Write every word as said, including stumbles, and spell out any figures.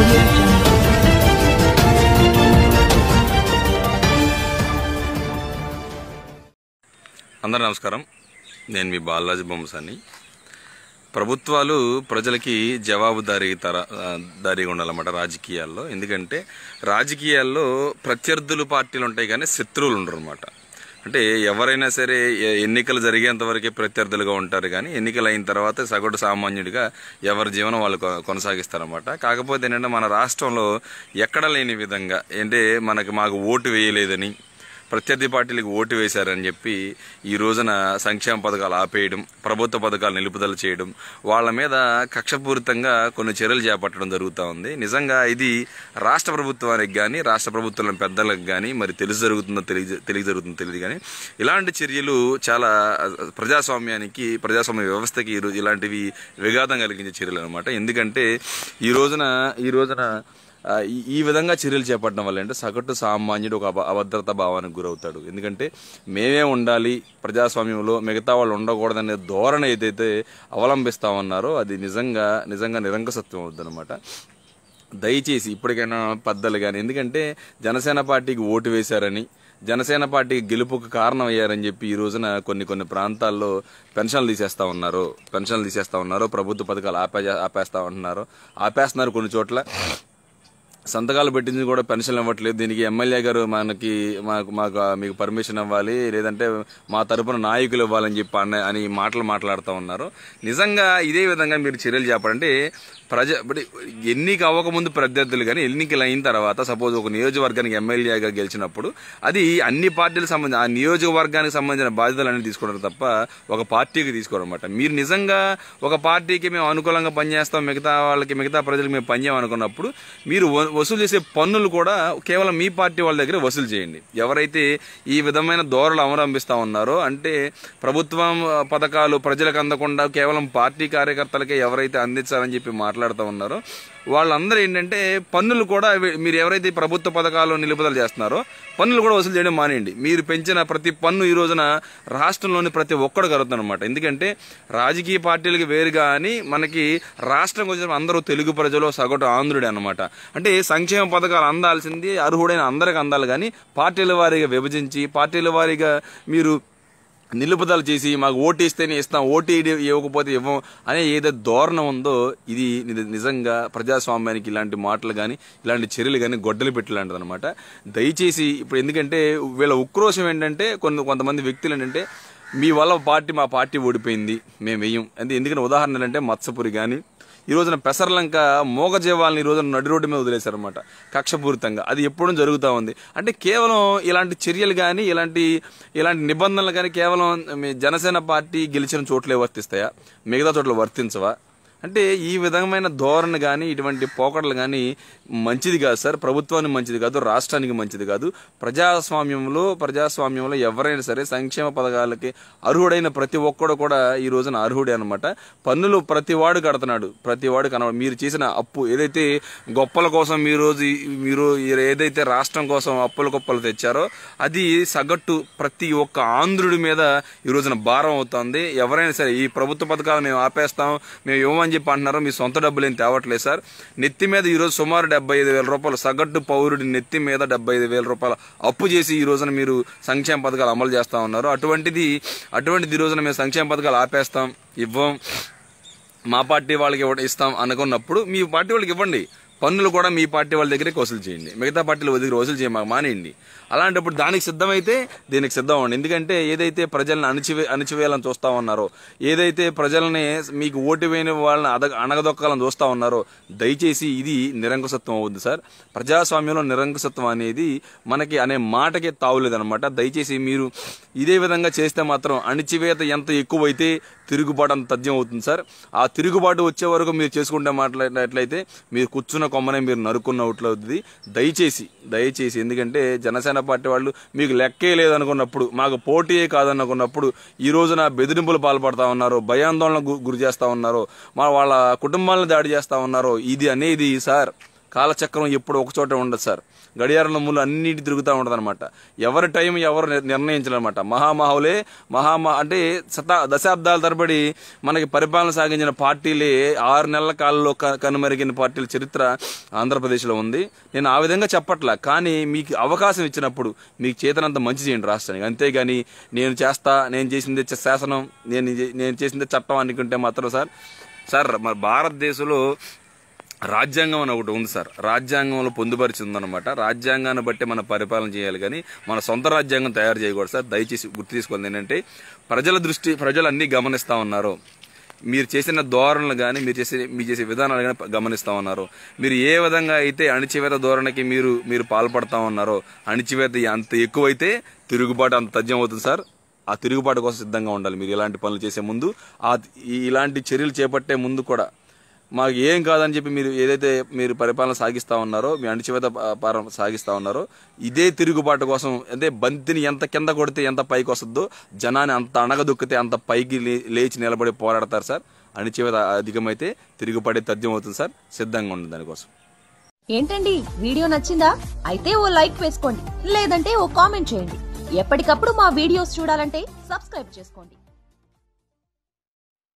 అందరూ నమస్కారం. నేను మీ బాలరాజు బొమ్మసాని. ప్రభుత్వాలు ప్రజలకి జవాబుదారీ తర దారీగా ఉండాలన్నమాట రాజకీయాల్లో. ఎందుకంటే రాజకీయాల్లో ప్రత్యర్థులు పార్టీలు ఉంటాయి కానీ శత్రువులు ఉండరు అనమాట. అంటే ఎవరైనా సరే ఎన్నికలు జరిగేంత వరకే ప్రత్యర్థులుగా ఉంటారు కానీ ఎన్నికలు అయిన తర్వాత సగటు సామాన్యుడిగా ఎవరి జీవనం వాళ్ళు కొనసాగిస్తారన్నమాట. కాకపోతే ఏంటంటే మన రాష్ట్రంలో ఎక్కడ లేని విధంగా అంటే మనకి మాకు ఓటు వేయలేదని ప్రత్యర్థి పార్టీలకు ఓటు వేశారని చెప్పి ఈ రోజున సంక్షేమ పథకాలు ఆపేయడం, ప్రభుత్వ పథకాలు నిలుపుదల చేయడం, వాళ్ళ మీద కక్షపూరితంగా కొన్ని చర్యలు చేపట్టడం జరుగుతూ ఉంది. నిజంగా ఇది రాష్ట్ర ప్రభుత్వానికి కానీ రాష్ట్ర ప్రభుత్వం పెద్దలకు కానీ మరి తెలుసు జరుగుతుందో తెలియ తెలియ జరుగుతుందో తెలియదు కానీ ఇలాంటి చర్యలు చాలా ప్రజాస్వామ్యానికి ప్రజాస్వామ్య వ్యవస్థకి ఈరోజు ఇలాంటివి విఘాతం కలిగించే చర్యలు అనమాట. ఎందుకంటే ఈ రోజున ఈ రోజున ఈ విధంగా చర్యలు చేపట్టడం వల్ల అంటే సగటు సామాన్యుడు ఒక అభద్రతా భావానికి గురవుతాడు. ఎందుకంటే మేమే ఉండాలి ప్రజాస్వామ్యంలో, మిగతా వాళ్ళు ఉండకూడదనే ధోరణి ఏదైతే అవలంబిస్తామన్నారో అది నిజంగా నిజంగా నిరంకుశత్వం అవుతుందన్నమాట. దయచేసి ఇప్పటికైనా పెద్దలు కానీ, ఎందుకంటే జనసేన పార్టీకి ఓటు వేశారని జనసేన పార్టీకి గెలుపుకు కారణం అయ్యారని చెప్పి ఈ రోజున కొన్ని కొన్ని ప్రాంతాల్లో పెన్షన్లు తీసేస్తా ఉన్నారు పెన్షన్లు తీసేస్తా ఉన్నారు ప్రభుత్వ పథకాలు ఆపే ఆపేస్తా ఉంటున్నారు ఆపేస్తున్నారు కొన్ని చోట్ల సంతకాలు పెట్టింది కూడా పెన్షన్ ఇవ్వట్లేదు. దీనికి ఎమ్మెల్యే గారు మనకి మాకు మాకు మీకు పర్మిషన్ ఇవ్వాలి, లేదంటే మా తరపున నాయకులు ఇవ్వాలని చెప్పి అన్న అని మాటలు మాట్లాడుతూ ఉన్నారు. నిజంగా ఇదే విధంగా మీరు చర్యలు చేపడంటే ప్రజ ఎన్నిక అవ్వకముందు ప్రత్యర్థులు కానీ ఎన్నికలు అయిన తర్వాత సపోజ్ ఒక నియోజకవర్గానికి ఎమ్మెల్యేగా గెలిచినప్పుడు అది అన్ని పార్టీలకు సంబంధించి ఆ నియోజకవర్గానికి సంబంధించిన బాధ్యతలన్నీ తీసుకోవడం తప్ప ఒక పార్టీకి తీసుకోవడం అనమాట. మీరు నిజంగా ఒక పార్టీకి మేము అనుకూలంగా పనిచేస్తాం, మిగతా వాళ్ళకి మిగతా ప్రజలకు మేము పనిచేయం అనుకున్నప్పుడు మీరు వసూలు చేసే పన్నులు కూడా కేవలం మీ పార్టీ వాళ్ళ దగ్గర వసూలు చేయండి. ఎవరైతే ఈ విధమైన ధోరణులు అవలంబిస్తా ఉన్నారో అంటే ప్రభుత్వం పథకాలు ప్రజలకు అందకుండా కేవలం పార్టీ కార్యకర్తలకే ఎవరైతే అందించాలని చెప్పి మాట్లాడుతూ ఉన్నారో వాళ్ళందరూ ఏంటంటే పన్నులు కూడా మీరు ఎవరైతే ప్రభుత్వ పథకాలు నిలుపుదల చేస్తున్నారో పన్నులు కూడా వసూలు చేయడం మానేయండి. మీరు పెంచిన ప్రతి పన్ను ఈ రోజున రాష్ట్రంలోని ప్రతి ఒక్కడు కలుగుతుందన్నమాట. ఎందుకంటే రాజకీయ పార్టీలకి వేరుగా అని మనకి రాష్ట్రం కొంచెం అందరూ తెలుగు ప్రజలు సగటు ఆంధ్రుడే అనమాట. అంటే సంక్షేమ పథకాలు అందాల్సింది అర్హుడైన అందరికి అందాలి కానీ పార్టీల వారీగా విభజించి పార్టీల వారీగా మీరు నిలుపుదల చేసి మాకు ఓటు ఇస్తేనే ఇస్తాం, ఓటు ఇవ్వకపోతే ఇవ్వం అనే ఏదైతే ధోరణం ఉందో ఇది నిజంగా ప్రజాస్వామ్యానికి ఇలాంటి మాటలు కానీ ఇలాంటి చర్యలు కానీ గొడ్డలు పెట్టలాంటిది అనమాట. దయచేసి ఇప్పుడు ఎందుకంటే వీళ్ళ ఉక్రోషం ఏంటంటే కొన్ని కొంతమంది వ్యక్తులు ఏంటంటే మీ వల్ల పార్టీ మా పార్టీ ఓడిపోయింది మేము వెయ్యం అంటే ఎందుకంటే ఉదాహరణలు అంటే మత్స్యపురి కానీ ఈ రోజున పెసర్లంక మోగజీవాలను ఈ రోజున నడి రోడ్డు మీద వదిలేశారనమాట కక్షపూరితంగా. అది ఎప్పుడూ జరుగుతూ ఉంది. అంటే కేవలం ఇలాంటి చర్యలు కానీ ఇలాంటి ఇలాంటి నిబంధనలు కానీ కేవలం జనసేన పార్టీ గెలిచిన చోట్లే వర్తిస్తాయా, మిగతా చోట్ల వర్తించవా? అంటే ఈ విధమైన ధోరణి కానీ ఇటువంటి పోకడలు కానీ మంచిది కాదు సార్. ప్రభుత్వానికి మంచిది కాదు, రాష్ట్రానికి మంచిది కాదు. ప్రజాస్వామ్యంలో ప్రజాస్వామ్యంలో ఎవరైనా సరే సంక్షేమ పథకాలకి అర్హుడైన ప్రతి ఒక్కడు కూడా ఈ రోజున అర్హుడే అనమాట. పన్నులు ప్రతి వాడు కడుతున్నాడు, ప్రతి వాడు కన మీరు చేసిన అప్పు ఏదైతే గొప్పల కోసం మీరు మీరు ఏదైతే రాష్ట్రం కోసం అప్పుల గొప్పలు తెచ్చారో అది సగటు ప్రతి ఒక్క ఆంధ్రుడి మీద ఈ రోజున భారం అవుతుంది. ఎవరైనా సరే ఈ ప్రభుత్వ పథకాలు మేము ఆపేస్తాం మేము ఇవ్వమని చెప్పి అంటున్నారు, మీ సొంత డబ్బులు ఏం తేవట్లేదు సార్. నెత్తి మీద ఈరోజు సుమారు డెబ్బై ఐదు వేల రూపాయలు సగటు పౌరుడి నెత్తి మీద డెబ్బై ఐదు వేల రూపాయలు అప్పు చేసి ఈ రోజున మీరు సంక్షేమ పథకాలు అమలు చేస్తా ఉన్నారు. అటువంటిది అటువంటిది ఈ రోజున మేము సంక్షేమ పథకాలు ఆపేస్తాం, ఇవ్వం, మా పార్టీ వాళ్ళకి ఇస్తాం అనుకున్నప్పుడు మీ పార్టీ వాళ్ళకి ఇవ్వండి. పన్నులు కూడా మీ పార్టీ వాళ్ళ దగ్గరికి వసూలు చేయండి, మిగతా పార్టీల దగ్గర వసూలు చేయ మానేయండి. అలాంటప్పుడు దానికి సిద్ధమైతే దీనికి సిద్ధం అవ్వండి. ఎందుకంటే ఏదైతే ప్రజలను అణచివే అణచివేయాలని చూస్తా ఉన్నారో, ఏదైతే ప్రజల్ని మీకు ఓటు వేయని వాళ్ళని అద అణగదొక్కాలని చూస్తా ఉన్నారో దయచేసి ఇది నిరంకుశత్వం అవుద్ది సార్. ప్రజాస్వామ్యంలో నిరంకుశత్వం అనేది మనకి అనే మాటకే తావులేదనమాట. దయచేసి మీరు ఇదే విధంగా చేస్తే మాత్రం అణచివేత ఎంత ఎక్కువైతే తిరుగుబాటు అంత తథ్యం అవుతుంది సార్. ఆ తిరుగుబాటు వచ్చే వరకు మీరు చేసుకుంటే మాట్లాడినట్లయితే మీరు కూర్చున్న కొమ్మనే మీరు నరుక్కున్నట్లు అవుతుంది. దయచేసి దయచేసి ఎందుకంటే జనసేన పార్టీ వాళ్ళు మీకు లెక్కే లేదనుకున్నప్పుడు, మాకు పోటీయే కాదనుకున్నప్పుడు ఈ రోజున బెదిరింపులు పాల్పడతా ఉన్నారు, భయాందోళనకు గురి చేస్తా ఉన్నారు, మా వాళ్ళ కుటుంబాలను దాడి చేస్తా ఉన్నారు. ఇది అనేది సార్ కాలచక్రం ఎప్పుడు ఒక చోట ఉండదు సార్. గడియారంలో ముళ్ళు అన్నిటి తిరుగుతూ ఉంటుంది అనమాట. ఎవరి టైం ఎవరు నిర్ణయించాలన్నమాట. మహామహులే మహామా అంటే శతా దశాబ్దాల తరబడి మనకి పరిపాలన సాగించిన పార్టీలే ఆరు నెలల కాలంలో కనుమరిగిన పార్టీల చరిత్ర ఆంధ్రప్రదేశ్లో ఉంది. నేను ఆ విధంగా చెప్పట్లా, కానీ మీకు అవకాశం ఇచ్చినప్పుడు మీకు చేతనంత మంచి చేయండి రాష్ట్రానికి. అంతేగాని నేను చేస్తా, నేను చేసిందే శాసనం, నేను నేను చేసిందే చట్టం అనుకుంటే మాత్రం సార్ సార్ మన భారతదేశంలో రాజ్యాంగం అని ఒకటి ఉంది సార్. రాజ్యాంగంలో పొందుపరిచి ఉందన్నమాట. రాజ్యాంగాన్ని బట్టి మన పరిపాలన చేయాలి, కానీ మన సొంత రాజ్యాంగం తయారు చేయకూడదు సార్. దయచేసి గుర్తు తీసుకోవాలి. ఏంటంటే ప్రజల దృష్టి ప్రజలు అన్నీ గమనిస్తూ ఉన్నారు. మీరు చేసిన ధోరణులు కానీ మీరు చేసే మీరు చేసే విధానాలు కానీ గమనిస్తూ ఉన్నారు. మీరు ఏ విధంగా అయితే అణిచివేత ధోరణికి మీరు మీరు పాల్పడతా ఉన్నారో, అణిచివేత అంత ఎక్కువైతే తిరుగుబాటు అంత తథ్యం అవుతుంది సార్. ఆ తిరుగుబాటు కోసం సిద్ధంగా ఉండాలి. మీరు ఇలాంటి పనులు చేసే ముందు, ఆ ఇలాంటి చర్యలు చేపట్టే ముందు కూడా మాకు ఏం కాదని చెప్పి మీరు ఏదైతే మీరు పరిపాలన సాగిస్తూ ఉన్నారో, మీ అణిచివేత పాలన సాగిస్తూ ఉన్నారో, ఇదే తిరుగుబాటు కోసం అంటే బంతిని ఎంత కింద కొడితే ఎంత పైకి వస్తుందో, జనాన్ని అంత అణగదొక్కితే అంత పైకి లేచి నిలబడి పోరాడతారు సార్. అణిచివేత అధికమైతే తిరుగుబడే తథ్యం అవుతుంది సార్. సిద్ధంగా ఉండండి దానికోసం. ఏంటండి వీడియో నచ్చిందా? అయితే ఓ లైక్ వేసుకోండి, లేదంటే ఓ కామెంట్ చేయండి. ఎప్పటికప్పుడు మా వీడియోస్ చూడాలంటే సబ్స్క్రైబ్ చేసుకోండి.